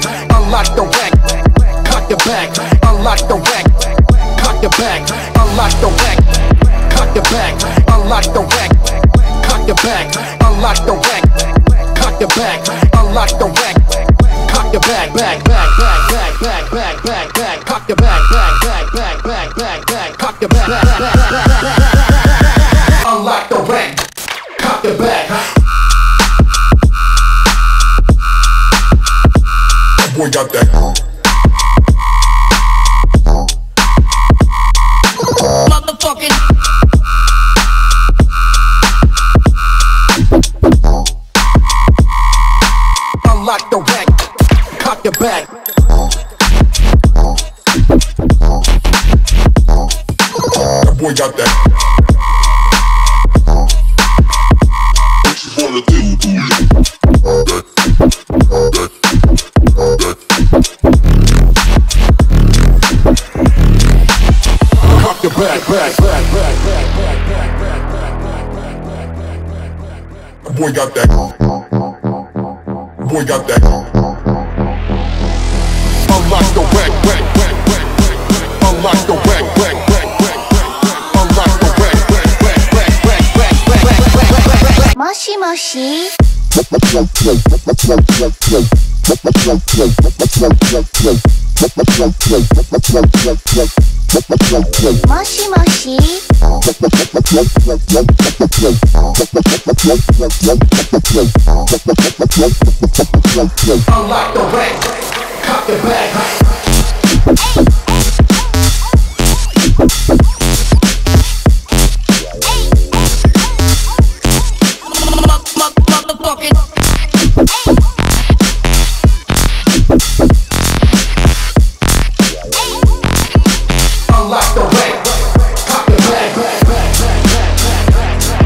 unlock the rack, cock your back, unlock the rack, cock your back, unlock the rack, cock your back, unlock the rack, cock your back, unlock the rack, cock your back, unlock the rack, cock your back, back, back, back, back, back, back, back, back, cock your back, back, back, back, back, back, back, cock your back, back, back, back, back, back, unlock the rack, cock your back. That boy got that. Motherfucking unlock the rack, cock your back. That boy got that. What you wanna do to you? Cock your back, back, back, back, back, back, back, back, back, back, back, back. That boy got that. Boy got that. Unlock the rack, rack, rack, rack, rack. Unlock the rack, rack, rack, rack, rack. Unlock the rack, rack, rack, rack, rack, rack, rack, rack, rack, rack. もしもしもしもし Unlock the rack, cock your back. motherfucking Unlock the rack, cock your back, back, back, back, back, back,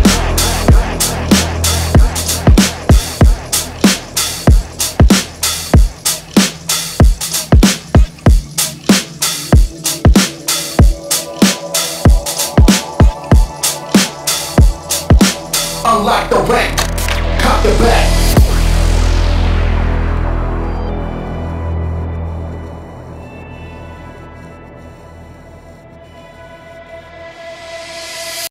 unlock the rack, cock your back.